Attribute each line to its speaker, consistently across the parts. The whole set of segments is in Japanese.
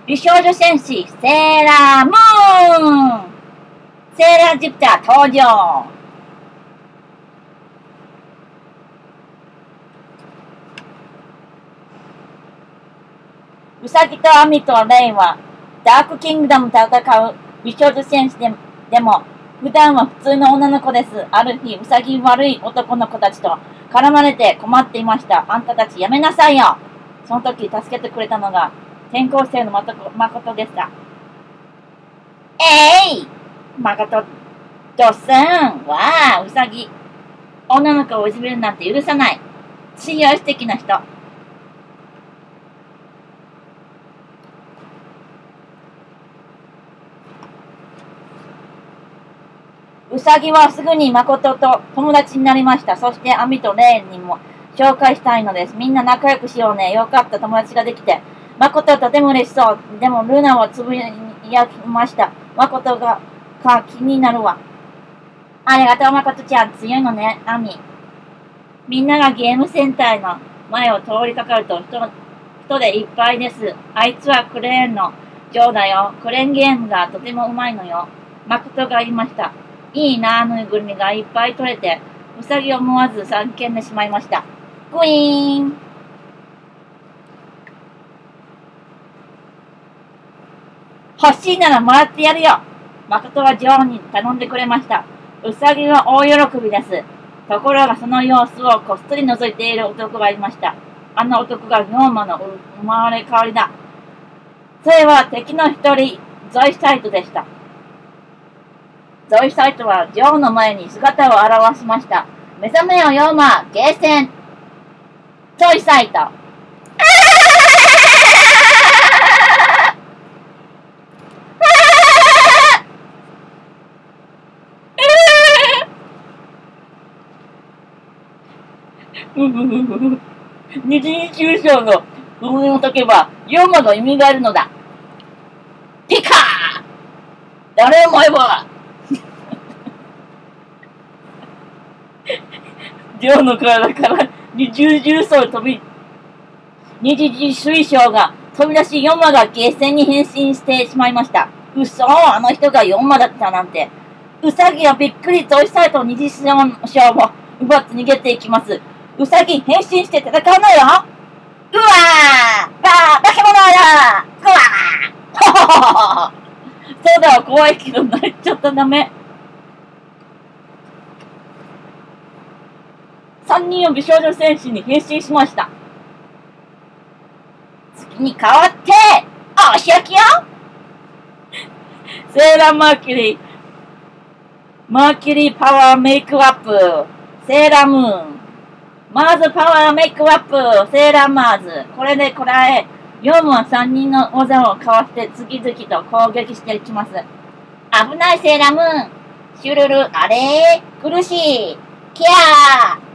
Speaker 1: 美少女戦士セーラームーン、セーラージュピター登場。ウサギとアミとレイはダークキングダムと戦う美少女戦士でも普段は普通の女の子です。ある日、ウサギ悪い男の子たちと絡まれて困っていました。あんたたちやめなさいよ。その時助けてくれたのが転校生の誠でした。誠ドスン、わあ、ウサギ。女の子をいじめるなんて許さない。信用素敵な人。ウサギはすぐに誠と友達になりました。そしてアミとレイにも紹介したいのです。みんな仲良くしようね。よかった、友達ができて。誠はとても嬉しそう。でもルナはつぶやきました。誠が気になるわ。ありがとう、誠ちゃん。強いのね、アミ。みんながゲームセンターの前を通りかかると人でいっぱいです。あいつはクレーンのジョーだよ。クレーンゲームがとてもうまいのよ。誠が言いました。いいな、ぬいぐるみがいっぱい取れて、ウサギを思わず叫んでしまいました。グイーン。欲しいならもらってやるよ。誠はジョーに頼んでくれました。ウサギは大喜びです。ところがその様子をこっそり覗いている男がいました。あの男が龍馬の生まれ変わりだ。それは敵の一人、ゾイサイトでした。ゾイサイトはジョーの前に姿を現しました。目覚めよ、ヨーマ、ゲーセン。ゾイサイト。二次抽象の部分を解けば、ヨーマの意味があるのだ。ピカー、誰もえばジョーの体から二重重層二次水晶が飛び出し、ヨンマがゲーセンに変身してしまいました。嘘、あの人がヨンマだったなんて。ウサギはびっくりゾイサイト二次水晶を奪って逃げていきます。ウサギ変身して戦うのよ。うわー、化け物だ。うわーそうだわ、怖いけど泣いちゃったダメ。3人を美少女戦士に変身しました。次に変わって、お仕置きよ。セーラーマーキュリーパワーメイクアップ、セーラームーン。マーズパワーメイクアップ、セーラーマーズ。これでこらえ、ヨウムは3人の技をかわして次々と攻撃していきます。危ないセーラームーン。シュルル、あれー、苦しい。キャー。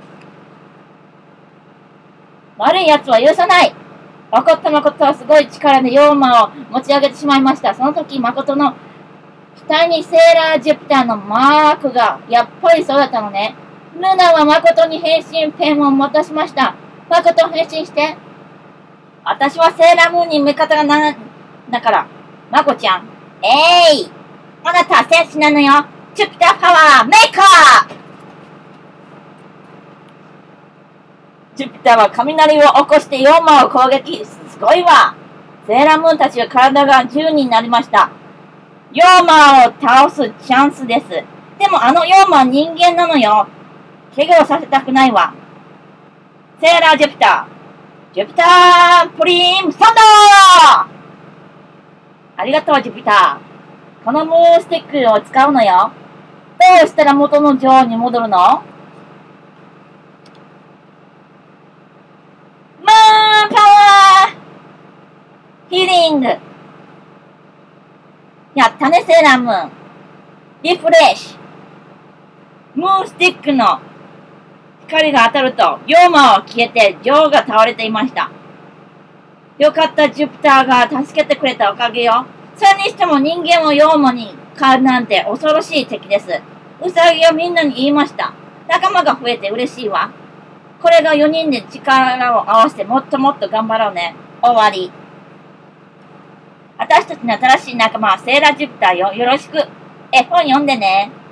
Speaker 1: 悪い奴は許さない。怒った誠はすごい力でヨウマを持ち上げてしまいました。その時誠の額にセーラージュピターのマークがやっぱりそうだったのね。ルナは誠に変身ペンを渡しました。誠変身して。私はセーラームーンに味方がだから。マコちゃん。あなたは戦士なのよ。ジュピターパワーメイカー。ジュピターは雷を起こしてヨーマを攻撃。すごいわ。セーラームーンたちは体が10になりました。ヨーマを倒すチャンスです。でもあのヨーマは人間なのよ。怪我をさせたくないわ。セーラージュピター。ジュピタープリムサンダー。ありがとうジュピター。このムーンスティックを使うのよ。どうしたら元の女王に戻るの？ムーンパワーヒーリング。やったねセーラームーン。リフレッシュ。ムーンスティックの光が当たると、ヨーマは消えて、女王が倒れていました。よかった、ジュピターが助けてくれたおかげよ。それにしても人間をヨーマに変わるなんて恐ろしい敵です。ウサギはみんなに言いました。仲間が増えて嬉しいわ。これが4人で力を合わせてもっともっと頑張ろうね。終わり。 私たちの新しい仲間はセーラージュピターよ。よろしく。絵本読んでね。